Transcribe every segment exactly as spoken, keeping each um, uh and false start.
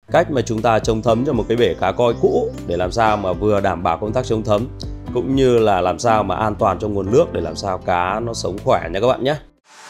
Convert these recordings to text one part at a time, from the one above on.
Cách mà chúng ta chống thấm cho một cái bể cá koi cũ để làm sao mà vừa đảm bảo công tác chống thấm cũng như là làm sao mà an toàn cho nguồn nước để làm sao cá nó sống khỏe nha các bạn nhé.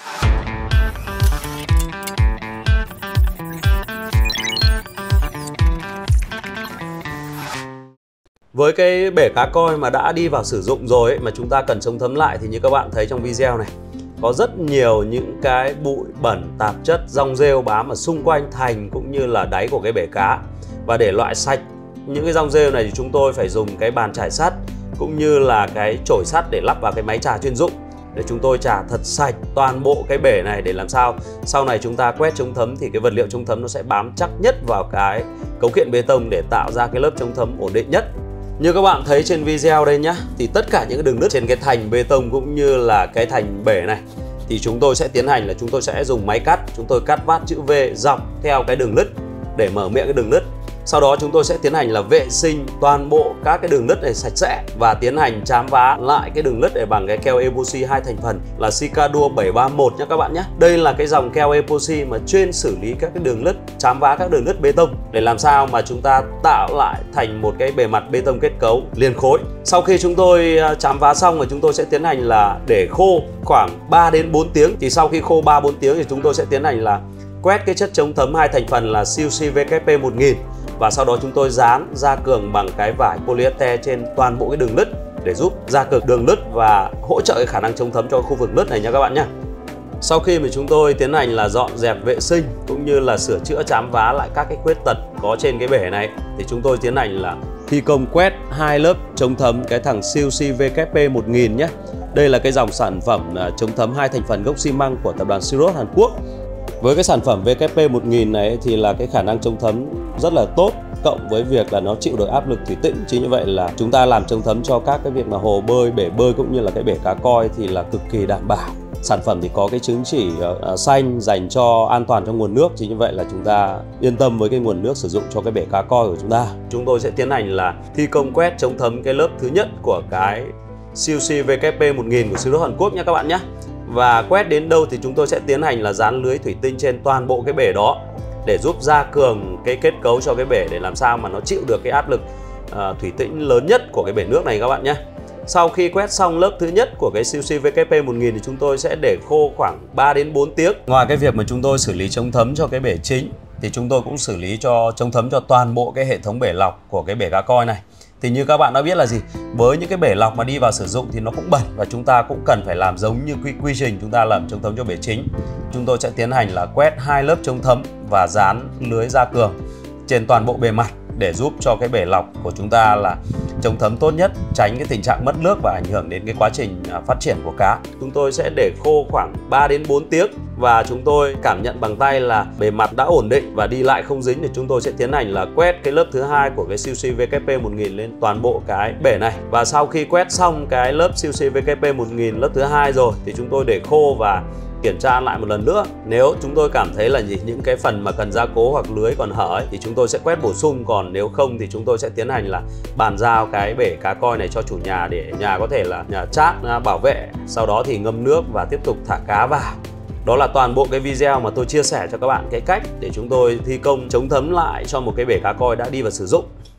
Với cái bể cá koi mà đã đi vào sử dụng rồi ấy, mà chúng ta cần chống thấm lại thì như các bạn thấy trong video này có rất nhiều những cái bụi bẩn, tạp chất, rong rêu bám ở xung quanh thành cũng như là đáy của cái bể cá. Và để loại sạch những cái rong rêu này thì chúng tôi phải dùng cái bàn chải sắt cũng như là cái chổi sắt để lắp vào cái máy chà chuyên dụng để chúng tôi chà thật sạch toàn bộ cái bể này để làm sao sau này chúng ta quét chống thấm thì cái vật liệu chống thấm nó sẽ bám chắc nhất vào cái cấu kiện bê tông để tạo ra cái lớp chống thấm ổn định nhất. Như các bạn thấy trên video đây nhá, thì tất cả những cái đường nứt trên cái thành bê tông cũng như là cái thành bể này thì chúng tôi sẽ tiến hành là chúng tôi sẽ dùng máy cắt, chúng tôi cắt vát chữ V dọc theo cái đường nứt để mở miệng cái đường nứt. Sau đó chúng tôi sẽ tiến hành là vệ sinh toàn bộ các cái đường nứt này sạch sẽ và tiến hành chám vá lại cái đường nứt để bằng cái keo epoxy hai thành phần là Sicador bảy ba mốt nhé các bạn nhé. Đây là cái dòng keo epoxy mà chuyên xử lý các cái đường nứt, chám vá các đường nứt bê tông để làm sao mà chúng ta tạo lại thành một cái bề mặt bê tông kết cấu liền khối. Sau khi chúng tôi chám vá xong rồi chúng tôi sẽ tiến hành là để khô khoảng ba đến bốn tiếng. Thì sau khi khô ba bốn tiếng thì chúng tôi sẽ tiến hành là quét cái chất chống thấm hai thành phần là xê u xê vê kép pê một nghìn và sau đó chúng tôi dán gia cường bằng cái vải polyester trên toàn bộ cái đường nứt để giúp gia cường đường nứt và hỗ trợ cái khả năng chống thấm cho khu vực nứt này nha các bạn nhé. Sau khi mà chúng tôi tiến hành là dọn dẹp vệ sinh cũng như là sửa chữa chám vá lại các cái khuyết tật có trên cái bể này thì chúng tôi tiến hành là thi công quét hai lớp chống thấm cái thằng xê u xê vê kép pê một nghìn nhé. Đây là cái dòng sản phẩm chống thấm hai thành phần gốc xi măng của tập đoàn Sirut Hàn Quốc. Với cái sản phẩm vê kép pê một nghìn này thì là cái khả năng chống thấm rất là tốt, cộng với việc là nó chịu được áp lực thủy tĩnh. Chính như vậy là chúng ta làm chống thấm cho các cái việc mà hồ bơi, bể bơi cũng như là cái bể cá koi thì là cực kỳ đảm bảo. Sản phẩm thì có cái chứng chỉ uh, xanh dành cho an toàn cho nguồn nước. Chính như vậy là chúng ta yên tâm với cái nguồn nước sử dụng cho cái bể cá koi của chúng ta. Chúng tôi sẽ tiến hành là thi công quét chống thấm cái lớp thứ nhất của cái xê u xê vê kép pê một nghìn của Sirut Hàn Quốc nha các bạn nhé. Và quét đến đâu thì chúng tôi sẽ tiến hành là dán lưới thủy tinh trên toàn bộ cái bể đó để giúp gia cường cái kết cấu cho cái bể để làm sao mà nó chịu được cái áp lực uh, thủy tĩnh lớn nhất của cái bể nước này các bạn nhé. Sau khi quét xong lớp thứ nhất của cái xê u xê vê kép pê một nghìn thì chúng tôi sẽ để khô khoảng ba đến bốn tiếng. Ngoài cái việc mà chúng tôi xử lý chống thấm cho cái bể chính thì chúng tôi cũng xử lý cho chống thấm cho toàn bộ cái hệ thống bể lọc của cái bể cá koi này. Thì như các bạn đã biết là gì, với những cái bể lọc mà đi vào sử dụng thì nó cũng bẩn và chúng ta cũng cần phải làm giống như quy, quy trình chúng ta làm chống thấm cho bể chính. Chúng tôi sẽ tiến hành là quét hai lớp chống thấm và dán lưới gia cường trên toàn bộ bề mặt để giúp cho cái bể lọc của chúng ta là chống thấm tốt nhất, tránh cái tình trạng mất nước và ảnh hưởng đến cái quá trình phát triển của cá. Chúng tôi sẽ để khô khoảng ba đến bốn tiếng và chúng tôi cảm nhận bằng tay là bề mặt đã ổn định và đi lại không dính thì chúng tôi sẽ tiến hành là quét cái lớp thứ hai của cái xê u xê vê kép pê một nghìn lên toàn bộ cái bể này. Và sau khi quét xong cái lớp xê u xê vê kép pê một nghìn lớp thứ hai rồi thì chúng tôi để khô và kiểm tra lại một lần nữa. Nếu chúng tôi cảm thấy là gì những cái phần mà cần gia cố hoặc lưới còn hở ấy, thì chúng tôi sẽ quét bổ sung, còn nếu không thì chúng tôi sẽ tiến hành là bàn giao cái bể cá koi này cho chủ nhà để nhà có thể là nhà chát bảo vệ, sau đó thì ngâm nước và tiếp tục thả cá vào. Đó là toàn bộ cái video mà tôi chia sẻ cho các bạn cái cách để chúng tôi thi công chống thấm lại cho một cái bể cá koi đã đi vào sử dụng.